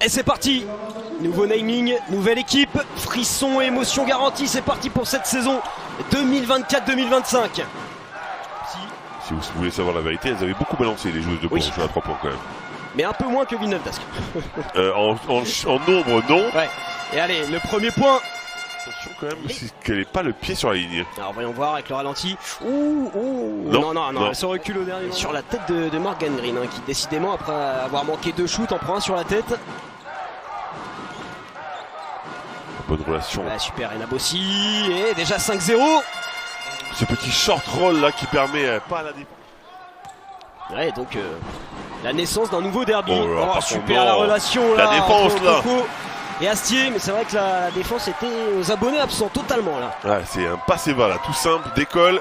Et c'est parti. Nouveau naming, nouvelle équipe, frisson et émotion garantie, c'est parti pour cette saison 2024-2025. Si vous voulez savoir la vérité, elles avaient beaucoup balancé les joueuses de Bourges à 3 points quand même. Mais un peu moins que Villeneuve d'Ascq. En nombre, non. Ouais. Et allez, le premier point. Attention quand même, c'est qu'elle n'ait pas le pied sur la ligne. Alors voyons voir avec le ralenti. Non, elle se recule au dernier. Sur la tête de Morgan Green, qui décidément, après avoir manqué 2 shoots, en prend un sur la tête. Bonne relation. Ouais, super, et Nabossi, et déjà 5-0. Ce petit short roll là qui permet pas à la défense. Ouais, donc la naissance d'un nouveau derby. Oh, super la relation là. La défense là. Et Astier, mais c'est vrai que la défense était aux abonnés absents totalement là. Ouais, c'est un passe-et-va là, tout simple, décolle.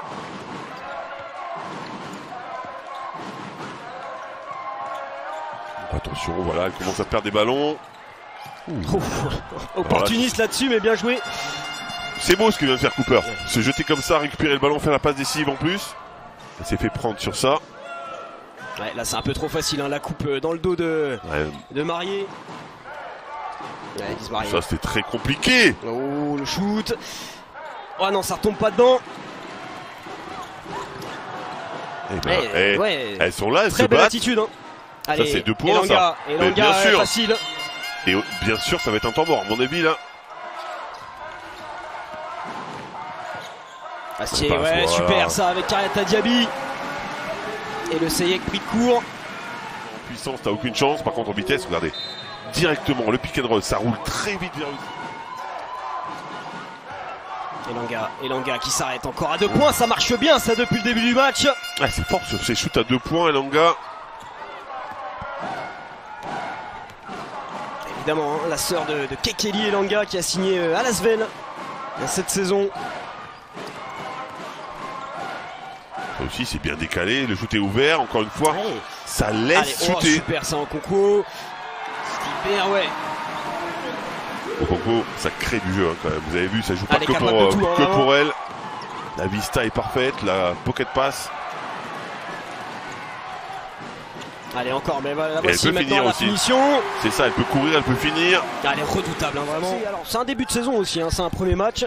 Attention, voilà, elle commence à perdre des ballons. Opportuniste là-dessus, mais bien joué. C'est beau ce que vient de faire Cooper. Se jeter comme ça, récupérer le ballon, faire la passe décisive en plus. Elle s'est fait prendre sur ça. Ouais, là c'est un peu trop facile, hein, la coupe dans le dos de Marié. Ouais, ça c'était très compliqué. Oh, le shoot. Oh non, ça retombe pas dedans. Elles sont là, elles se battent. Très belle battent. attitude. Hein. Allez, ça c'est 2 points. Ça. Elanga, bien sûr. Facile. Et bien sûr, ça va être un temps mort, à mon avis là. Astier, ouais, super ça avec Kariata Diaby. Et le Seyek pris de court. En puissance, t'as aucune chance. Par contre, en vitesse, regardez. Directement, le pick and roll, ça roule très vite vers eux. Elanga qui s'arrête encore à 2 points. Ça marche bien, ça, depuis le début du match. Ah, c'est fort sur ces shoots à 2 points, Elanga. Évidemment, hein, la sœur de Kekeli Elanga qui a signé à l'Asvel cette saison. Ça aussi, c'est bien décalé. Le shoot est ouvert, encore une fois. Ouais. Ça laisse shooter. Super, ça en concours. Super, ouais. Au concours, ça crée du jeu hein, quand même. Vous avez vu, ça joue pas que pour, pour elle. La vista est parfaite, la pocket pass. Allez, encore, mais voilà, elle peut finir la aussi. Finition. C'est ça, elle peut courir, elle peut finir. Elle est redoutable, hein, vraiment. C'est un début de saison aussi, hein, c'est un premier match.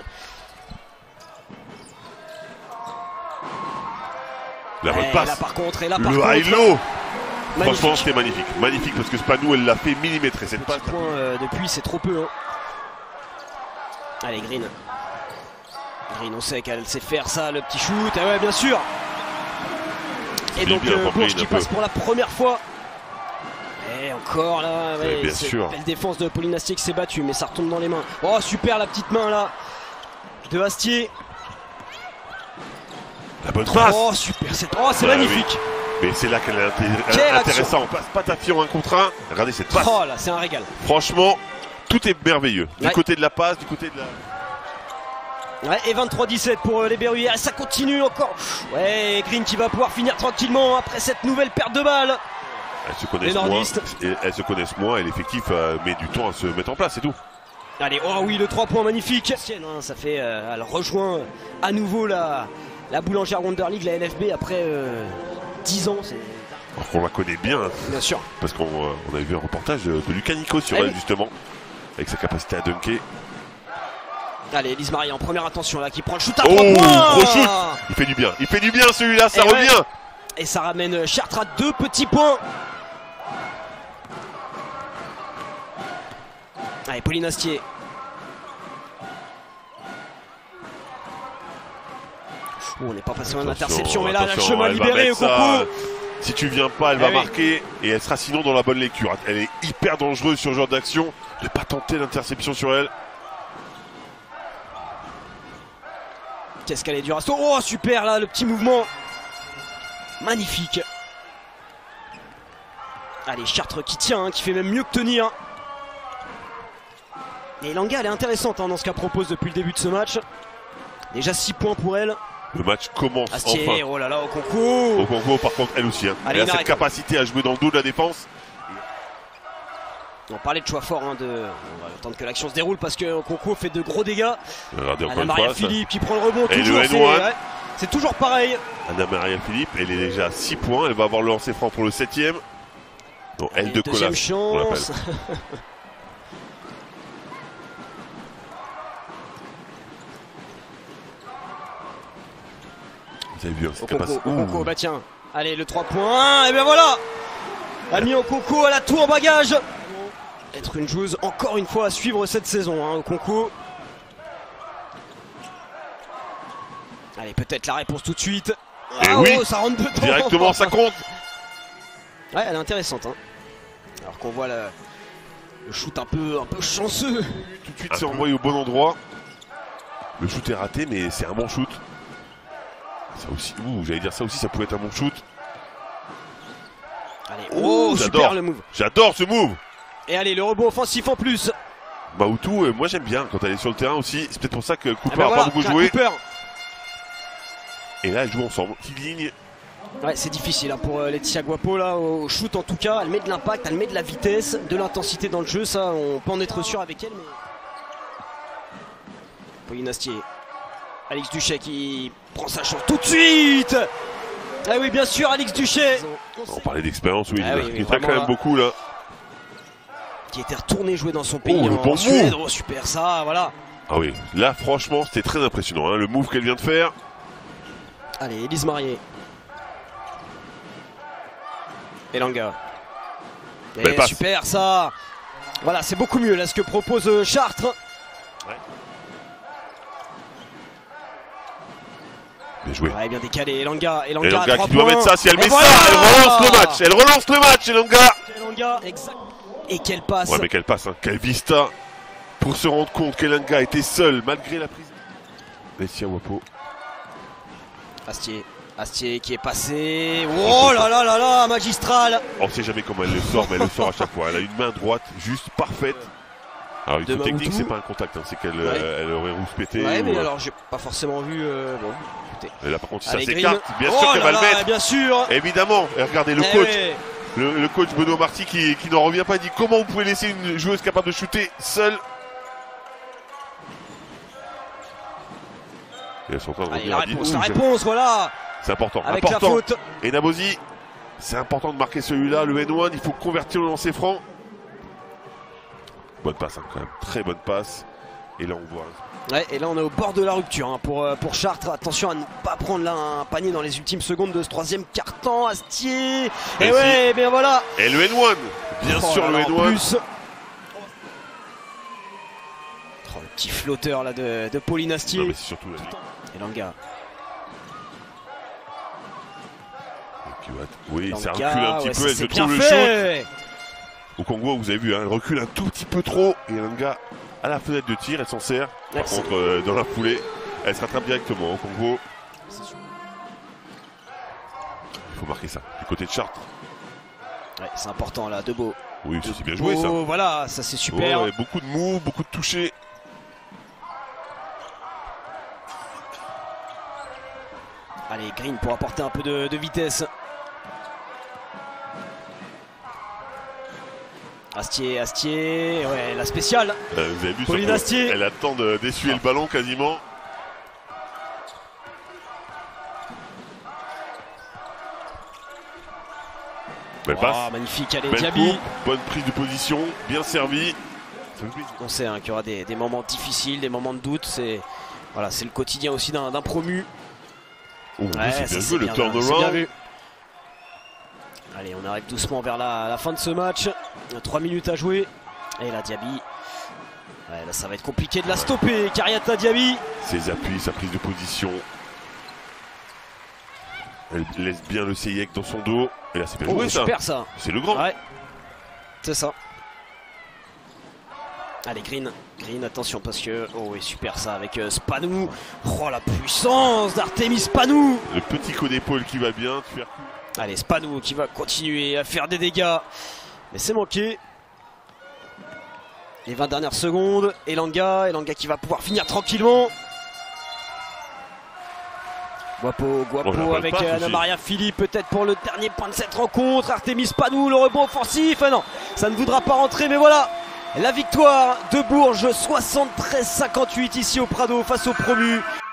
La bonne passe. Là, par contre, le high-low. Franchement, c'était magnifique. Magnifique parce que Spanou, elle l'a fait millimétrer cette passe. Depuis, c'est trop peu. Hein. Allez, Green. Green, on sait qu'elle sait faire ça, le petit shoot. Ah ouais, bien sûr. Et donc, Bourges qui passe pour la première fois. Et encore là, ouais, bien sûr. Belle défense de Pauline Astier qui s'est battue, mais ça retombe dans les mains. Oh, super la petite main là de Astier. La bonne passe. Oh, super, c'est magnifique. Oui. Mais c'est là qu'elle est intéressante. On passe pas Tafion 1 contre 1. Regardez cette passe. Oh là, c'est un régal. Franchement, tout est merveilleux. Du côté de la passe, du côté de la... Ouais, et 23-17 pour les Berruyères. Et ça continue encore. Ouais, Green qui va pouvoir finir tranquillement après cette nouvelle perte de balle. Elles se connaissent moins et l'effectif met du temps à se mettre en place, c'est tout. Allez, oh oui, le 3 points magnifique. Ça fait, elle rejoint à nouveau la boulangère Wonder League, la LFB, après 10 ans. Alors qu'on la connaît bien. Bien sûr. Parce qu'on avait vu un reportage de Lucas Nico sur elle, justement, avec sa capacité à dunker. Allez, Elise Marie en première attention là, qui prend le shoot à 3 points. Gros shoot. Il fait du bien celui-là, ça revient. Ouais. Et ça ramène Chartres à 2 petits points. Allez, Pauline Astier. On n'est pas passé en interception, mais là, le chemin libéré au concours. Si tu viens pas, elle va marquer et elle sera sinon dans la bonne lecture. Elle est hyper dangereuse sur ce genre d'action. Ne pas tenter l'interception sur elle. Qu'est-ce qu'elle est dure. Oh, super là, le petit mouvement. Magnifique. Allez, Chartres qui tient, hein, qui fait même mieux que tenir. Et Elanga, elle est intéressante hein, dans ce qu'elle propose depuis le début de ce match. Déjà 6 points pour elle. Le match commence Astier, enfin. Oh là là, au concours. Au concours, par contre, elle aussi. Hein. Elle a cette capacité à jouer dans le dos de la défense. On parlait de choix fort. Hein, on va attendre que l'action se déroule parce que concours fait de gros dégâts. Regardez encore une fois. Philippe qui prend le rebond. Et toujours, le c'est toujours pareil. Anna-Maria Philippe, elle est déjà à 6 points. Elle va avoir le lancer franc pour le 7ème. Donc elle de Colas. Chance. Vous avez vu, Okonkwo, bah tiens. Allez, le 3 points. Et bien voilà. A mis Okonkwo à la tour en bagage. Être une joueuse encore une fois à suivre cette saison, hein, Okonkwo. Allez, peut-être la réponse tout de suite. Et oui, ça rentre dedans. Directement, ça compte. Ouais, elle est intéressante. Hein. Alors qu'on voit le shoot un peu chanceux. Tout de suite, c'est envoyé au bon endroit. Le shoot est raté, mais c'est un bon shoot. Ça aussi, j'allais dire ça aussi, ça pouvait être un bon shoot. Allez, super le move. J'adore ce move. Et allez, le rebond offensif en plus. Maoutou, moi j'aime bien quand elle est sur le terrain aussi. C'est peut-être pour ça que Cooper n'a pas beaucoup joué. Cooper. Et là, elles jouent ensemble. Petite ligne. Ouais, c'est difficile hein, pour Laetitia Guapo là, au shoot en tout cas. Elle met de l'impact, elle met de la vitesse, de l'intensité dans le jeu. Ça, on peut en être sûr avec elle. Mais... Pauline Astier. Alix Duché qui prend sa chance tout de suite. Ah oui, bien sûr, Alix Duché. On parlait d'expérience, oui. Il est quand même beaucoup là. Qui était retourné jouer dans son pays en Suède. Oh, super ça, voilà. Ah oui, là franchement c'était très impressionnant, hein, le move qu'elle vient de faire. Allez, Elise Marié. Elanga. Et super ça. Voilà, c'est beaucoup mieux là ce que propose Chartres. Ouais. Bien joué. Ouais, bien décalé. Elanga qui doit mettre ça. Si elle met ça, elle relance le match. Elle relance le match, Elanga. Exact. Et qu'elle passe. Ouais, mais qu'elle passe, hein. Quelle vista. Pour se rendre compte qu'Elanga était seule malgré la prise. Laetitia Guapo. Astier qui est passé. Oh là là là là, magistral. On sait jamais comment elle le sort, mais elle le sort à chaque fois. Elle a une main droite juste parfaite. Alors, une technique, c'est pas un contact, hein. C'est qu'elle elle aurait rouspété. Ouais, mais alors j'ai pas forcément vu. Bon, écoutez. Et là, par contre, si ça s'écarte, bien sûr qu'elle va le mettre. Bien sûr. Évidemment. Et regardez le coach. Le coach Benoît Marty qui n'en revient pas, il dit comment vous pouvez laisser une joueuse capable de shooter seule. Et elles sont en train de revenir. La réponse, voilà. C'est important. Avec important. la faute. Et Nabosi, c'est important de marquer celui-là, le N1, il faut convertir le lancer franc. Bonne passe, hein, quand même. Très bonne passe. Et là, on voit. Ouais, et là on est au bord de la rupture hein, pour Chartres. Attention à ne pas prendre là un panier dans les ultimes secondes de ce troisième quart-temps. Astier. Et ouais, bien voilà. Et le N1, bien sûr le N1. Plus. Oh, le petit flotteur là de Pauline Astier. Non, mais c'est surtout Elanga. Oui, ça recule un petit peu, elle se trouve le shoot. Au Congo, vous avez vu, hein, elle recule un tout petit peu trop. Et Elanga à la fenêtre de tir, elle s'en sert. Par contre, dans la foulée, elle se rattrape directement au Congo. Il faut marquer ça, du côté de Chartres. Ouais, c'est important là, Debeau. Oui, c'est bien joué ça. Voilà, ça c'est super. Ouais, beaucoup de moves, beaucoup de touchés. Allez, Green pour apporter un peu de vitesse. Astier, ouais, la spéciale. Vous avez vu, Pauline Astier. Elle attend d'essuyer le ballon quasiment. Belle passe. Magnifique, allez, belle Diaby. Coupe, bonne prise de position, bien servi. On sait hein, qu'il y aura des moments difficiles, des moments de doute. C'est voilà, le quotidien aussi d'un promu. Ouais, c'est bien joué, le turnaround. Allez, on arrive doucement vers la fin de ce match. 3 minutes à jouer. Et là, Diaby. Ouais, là, ça va être compliqué de la stopper. Kariata Diaby. Ses appuis, sa prise de position. Elle laisse bien le Seyek dans son dos. Et là, c'est bien joué, ça. Super, ça. C'est le grand. Ouais. C'est ça. Allez, Green, attention parce que... Oh oui, super ça avec Spanou. Oh, la puissance d'Artemis Spanou. Le petit coup d'épaule qui va bien. Allez, Spanou qui va continuer à faire des dégâts. Mais c'est manqué. Les 20 dernières secondes. Elanga qui va pouvoir finir tranquillement. Guapo avec Anna Maria Philippe peut-être pour le dernier point de cette rencontre. Artemis Spanou, le rebond offensif. Ah non, ça ne voudra pas rentrer, mais voilà. La victoire de Bourges 73-58 ici au Prado face au promu.